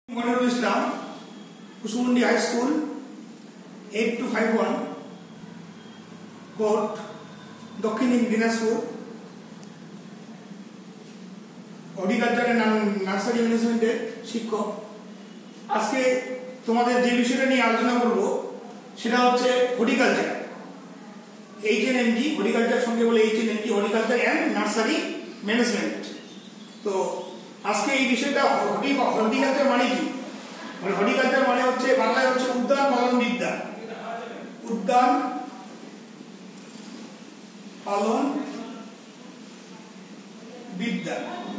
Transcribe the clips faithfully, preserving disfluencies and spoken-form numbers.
Monirul Islam, Kusumundi high school, eight two five one, court, দক্ষিণ দিনাজপুর, হর্টিকালচারের nursery ম্যানেজমেন্টের শিক্ষক। আজকে তোমাদের যে বিষয়টা নিয়ে আলোচনা করব সেটা হচ্ছে horticulture, H N M G, horticulture সঙ্গে বলে H N M G, horticulture and nursery management. তো আজকে এই বিষয়টা হর্টিকালচার মানে কি, মানে হর্টিকালচার মানে হচ্ছে বাংলায় হচ্ছে উদ্যান পালন বিদ্যা। উদ্যান পালন বিদ্যা,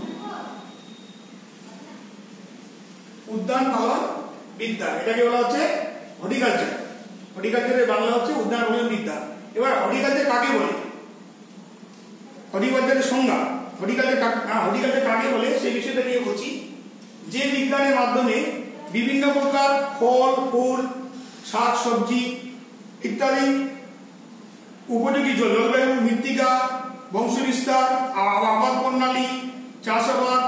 উদ্যান পালন বিদ্যা, এটাকে বলা হচ্ছে হর্টিকালচার। হর্টিকালচারের বাংলা হচ্ছে উদ্যান পালন বিদ্যা। এবার হর্টিকালচার কাকে বলে, হর্টিকালচারের সংজ্ঞা, হর্টিকালচার হর্টিকালচার কাকে বলে সেই বিষয়টা নিয়ে বলছি। যে বিজ্ঞানের মাধ্যমে বিভিন্ন প্রকার ফল, ফুল, শাক সবজি ইত্যাদি উপযোগী জলবায়ু, মৃত্তিকা, বংশবিস্তার, আবাদ প্রণালী, চাষাবাদ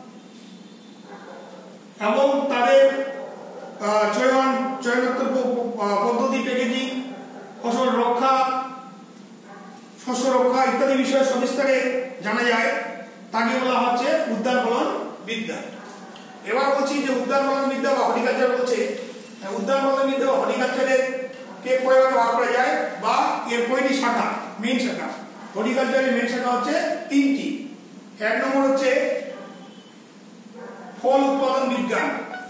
এবং তাদের চয়ন চয়নোত্তর পদ্ধতি, প্যাকেজিং, ফসল রক্ষা, শস্য রক্ষা ইত্যাদি বিষয়ে সবিস্তারে জানা যায়, তাকে বলা হচ্ছে উদ্যান পালন বিদ্যা। এবার বলছি যে উদ্যান পালন বিদ্যা বা হর্টিকালচার বলছে, উদ্যান পালন বিদ্যা বা হর্টিকালচারের কে কয় ভাগে ভাগ করা যায় বা এর কয়টি শাখা, মেইন শাখা। হর্টিকালচারের মেইন শাখা হচ্ছে তিনটি। এক নম্বর হচ্ছে ফল উৎপাদন বিজ্ঞান,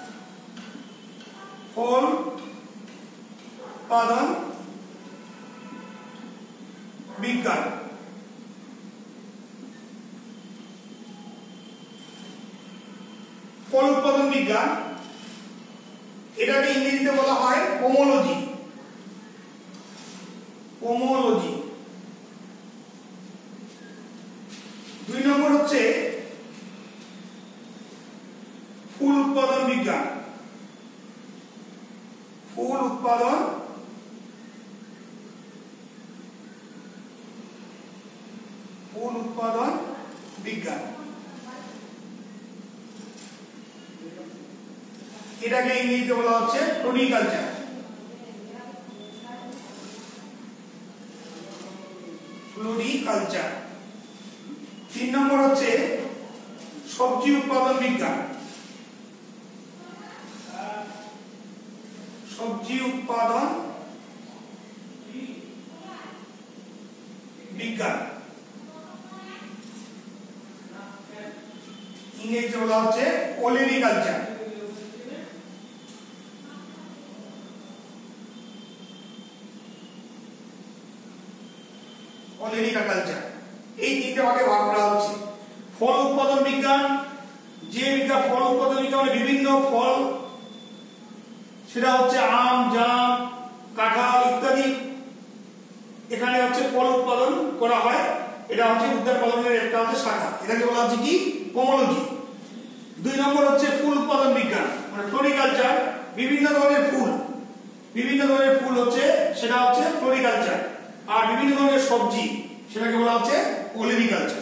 ফল উৎপাদন বিজ্ঞান। ফল উৎপাদন বিজ্ঞান এটাকে ইংরেজিতে বলা হয় পোমোলজি, পোমোলজি। দুই নম্বর হচ্ছে ফুল উৎপাদন বিজ্ঞান, ফুল উৎপাদন ফুল উৎপাদন বিজ্ঞান, এটাকে ইংরেজিতে বলা হচ্ছে ফ্লোরিকালচার। ফ্লোরিকালচার। তিন নম্বর হচ্ছে সবজি উৎপাদন বিজ্ঞান, সবজি উৎপাদন বিজ্ঞান, ইংরেজিতে বলা হচ্ছে ওলেরিকালচার। ওলেরিকালচার এই তিনটে ভাগে ভাগ করা হচ্ছে। ফল উৎপাদন বিজ্ঞান, যে বিজ্ঞান ফল উৎপাদন বিজ্ঞান বিভিন্ন ফল, সেটা হচ্ছে আম, জাম, কাঁঠাল ইত্যাদি, এখানে হচ্ছে ফল উৎপাদন করা হয়। এটা হচ্ছে উদ্যান পালনের একটা হচ্ছে শাখা, এটাকে বলা হচ্ছে কি পোমোলজি। দুই নম্বর হচ্ছে ফুল উৎপাদন বিজ্ঞান মানে ফ্লোরিকালচার, বিভিন্ন ধরনের ফুল, বিভিন্ন ধরনের ফুল হচ্ছে সেটা হচ্ছে ফ্লোরিকালচার। আর বিভিন্ন ধরনের সবজি সেটাকে বলা হচ্ছে ওলেরিকালচার।